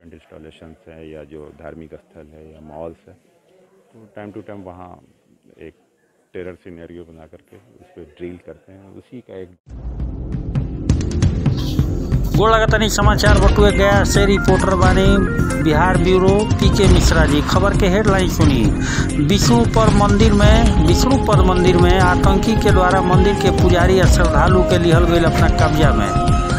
Equipment installations है या जो धार्मिक स्थल है या मॉल्स है, तो टाइम टू टाइम वहाँ एक टेरर सिनेरियो बना करके उस पर ड्रिल करते हैं। उसी का एक गोड़ लगतनी समाचार बटुए गया से रिपोर्टर बानी बिहार ब्यूरो पीके मिश्रा जी। खबर के हेडलाइन सुनिए। विष्णुपद मंदिर में आतंकी के द्वारा मंदिर के पुजारी और श्रद्धालु के लिहल गई अपना कब्जा में।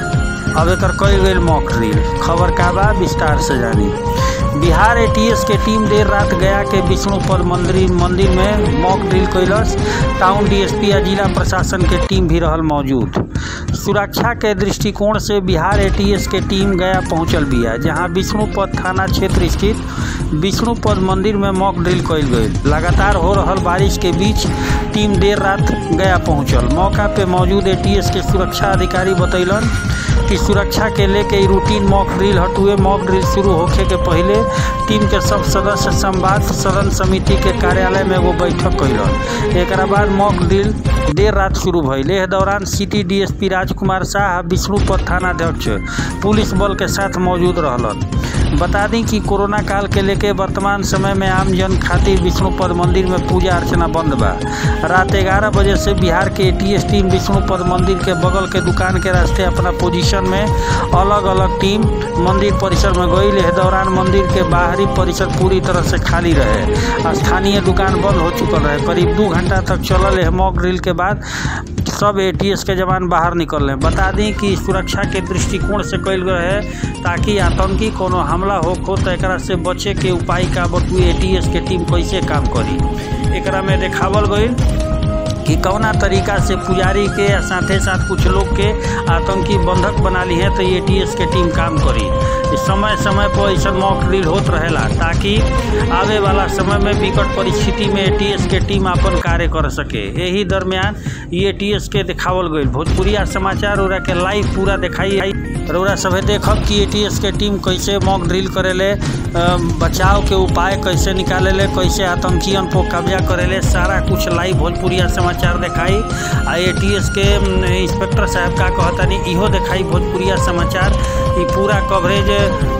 अब एक कई गई मॉक ड्रिल। खबर का बा विस्तार से जानी। बिहार एटीएस के टीम देर रात गया के विष्णुपद मंदिर में मॉक ड्रिल कैलस। टाउन डीएसपी या जिला प्रशासन के टीम भी रहल मौजूद। सुरक्षा के दृष्टिकोण से बिहार एटीएस के टीम गया पहुंचल बिया, जहां विष्णुपद थाना क्षेत्र स्थित विष्णुपद मंदिर में मॉक ड्रिल कैल गई। लगातार हो रहल बारिश के बीच टीम देर रात गया पहुंचल। मौका पे मौजूद एटीएस के सुरक्षा अधिकारी बतैलन कि सुरक्षा के लेके रूटीन मॉक ड्रिल हटुए। मॉक ड्रिल शुरू होखे के पहले टीम के सब सदस्य संवाद सदन समिति के कार्यालय में एगो बैठक कैलन। एक बाद मॉक ड्रिल देर रात शुरू भइल। एह दौरान सिटी डीएसपी राजकुमार शाह विष्णुपद थानाध्यक्ष पुलिस बल के साथ मौजूद रहलन। बता दी कि कोरोना काल के लेके वर्तमान समय में आम जन खातिर विष्णुपद मंदिर में पूजा अर्चना बंद बा। रात 11 बजे से बिहार के एटीएस टीम विष्णुपद मंदिर के बगल के दुकान के रास्ते अपना पोजीशन में अलग अलग टीम मंदिर परिसर में गई। इस दौरान मंदिर के बाहरी परिसर पूरी तरह से खाली रहे। स्थानीय दुकान बंद हो चुकल रहे। करीब 2 घंटा तक चलल यह मॉक ड्रिल के बाद सब एटीएस के जवान बाहर निकल रहे। बता दें कि सुरक्षा के दृष्टिकोण से कैल गए है ताकि आतंकी कोनो हमला हो तो एकरा से बचे के उपाय का बटुए एटीएस के टीम कैसे काम करी। एकरा में देखावल गई कि कौना तरीका से पुजारी के साथे साथ कुछ लोग के आतंकी बंधक बना ली है, तो एटीएस के टीम काम करी। समय समय पर ऐसा मॉक ड्रिल होत रहेला ताकि आवे वाला समय में विकट परिस्थिति में एटीएस के टीम अपन कार्य कर सके। यही दरमियान ये एटीएस के दिखावल गई। भोजपुरिया समाचार उरा के लाइव पूरा दिखाई रउरा सभे देखब कि एटीएस के टीम कैसे मॉक ड्रिल करेले, बचाव के उपाय कैसे निकालेले, कैसे आतंकियन पर कब्जा करेले, सारा कुछ लाइव भोजपुरिया समाचार दिखाई। आ एटीएस के इंस्पेक्टर साहब का कहतानी इहो दिखाई भोजपुरिया समाचार। ये पूरा coverage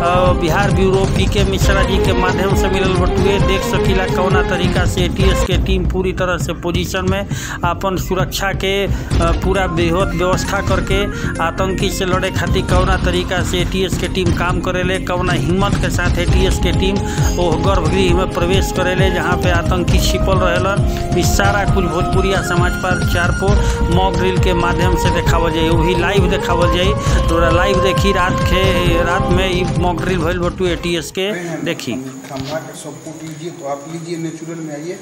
Bihar bureau PK Mishra ji के माध्यम से मिलल बटुए। देख सकीला कौना तरीका से एटीएस के टीम पूरी तरह से पोजीशन में अपन सुरक्षा के पूरा बेहद व्यवस्था करके आतंकी से लड़े खातिर कौना तरीका से एटीएस के टीम काम करेले, कौना हिम्मत के साथ एटीएस के टीम वो गर्भगृह में प्रवेश करेले जहाँ पे आतंकी छिपल रहेलन। इस सारा कुछ भोजपुरिया समाचार को मॉक ड्रिल के माध्यम से देखावल जाए, वही लाइव देखावल जाए। तो लाइव देखी रात में ये मॉक ड्रिल भइल बटू एटीएस के देखी। खंभा का सपोर्ट लीजिए तो आप लीजिए, नेचुरल में आइए।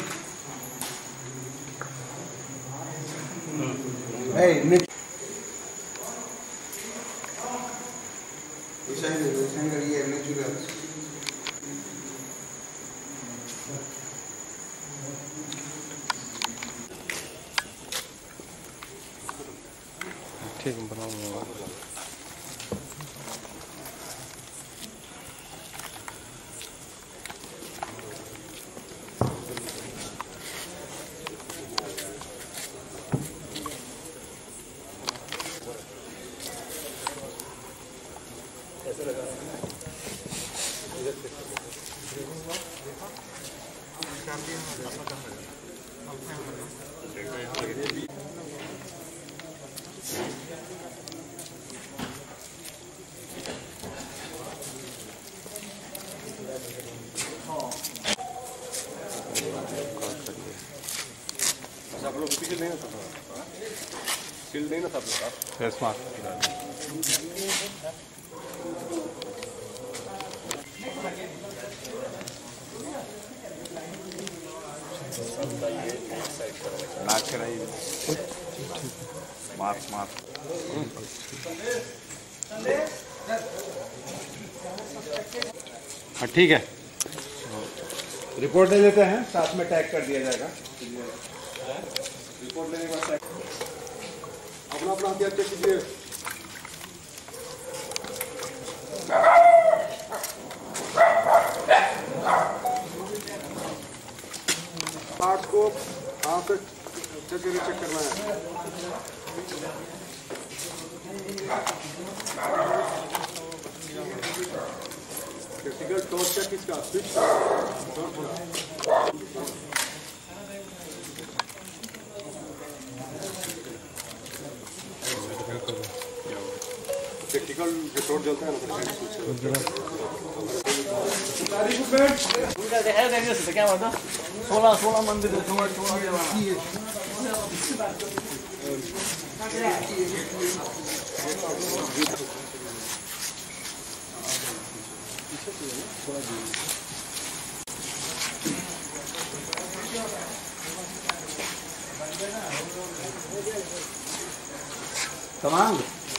ठीक बनाऊंगा। आप लोग पीछे नहीं ना सकते, सील नहीं ना सकते फेस मास्क। नाक कराइए मास्क हाँ ठीक है। रिपोर्ट ले लेते हैं, साथ में टैग कर दिया जाएगा। रिपोर्ट लेने के बाद अपना अपना हथियार चेक कीजिए। हाथ को हाथ से चेक करना है। किसका स्विच टेक्निकल रिपोर्ट चलता है ना क्या होता 16 मंदिर तमाम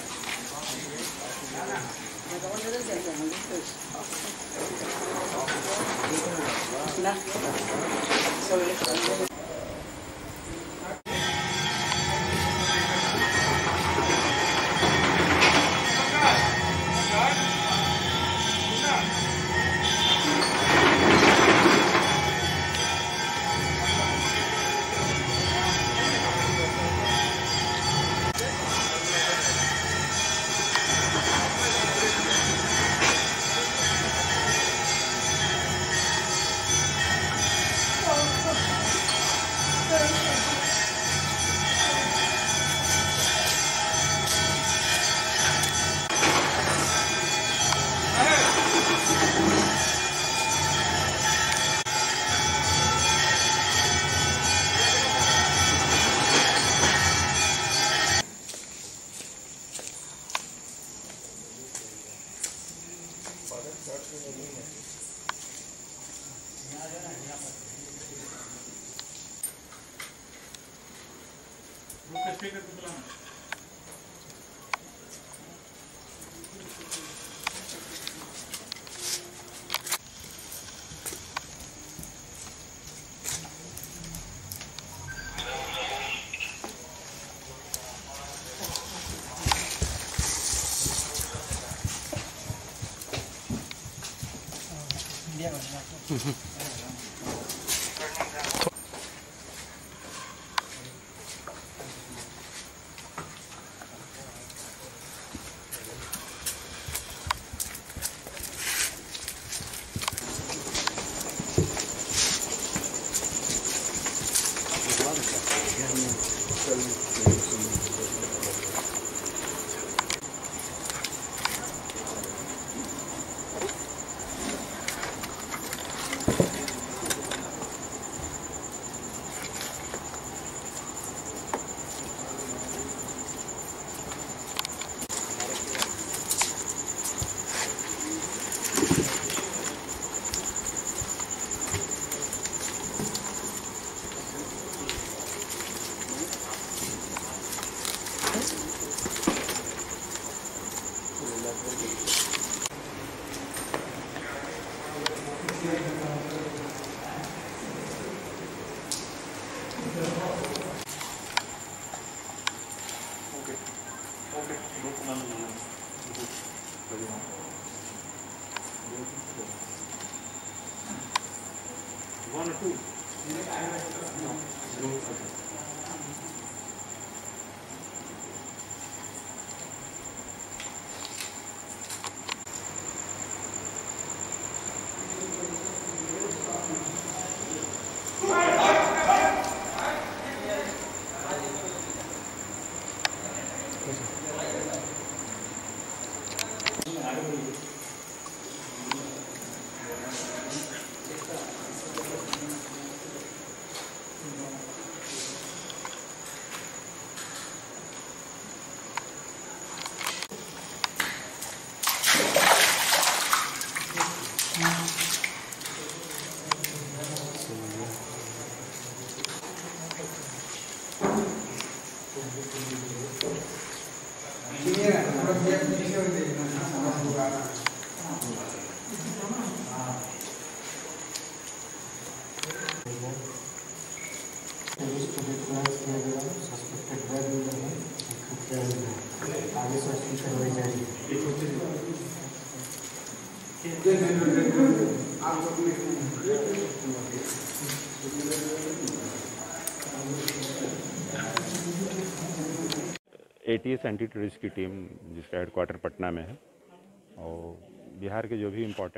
ATS एंटी टेररिस्ट की टीम जिसका हेडक्वार्टर पटना में है और बिहार के जो भी इम्पोर्टेंस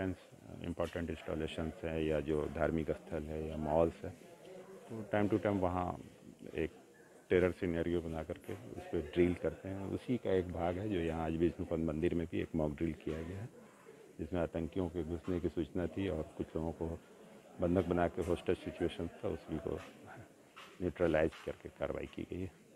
इम्पोर्टेंट इंस्टॉलेशंस हैं या जो धार्मिक स्थल है या मॉल्स है, तो टाइम टू टाइम वहाँ एक टेरर सिनेरियो बना करके उस पर ड्रिल करते हैं। उसी का एक भाग है जो यहाँ आज विष्णुपद मंदिर में भी एक मॉक ड्रिल किया गया है, जिसमें आतंकियों के घुसने की सूचना थी और कुछ लोगों को बंधक बना के होस्टेज सिचुएशन था, उसी को न्यूट्रलाइज करके कार्रवाई की गई है।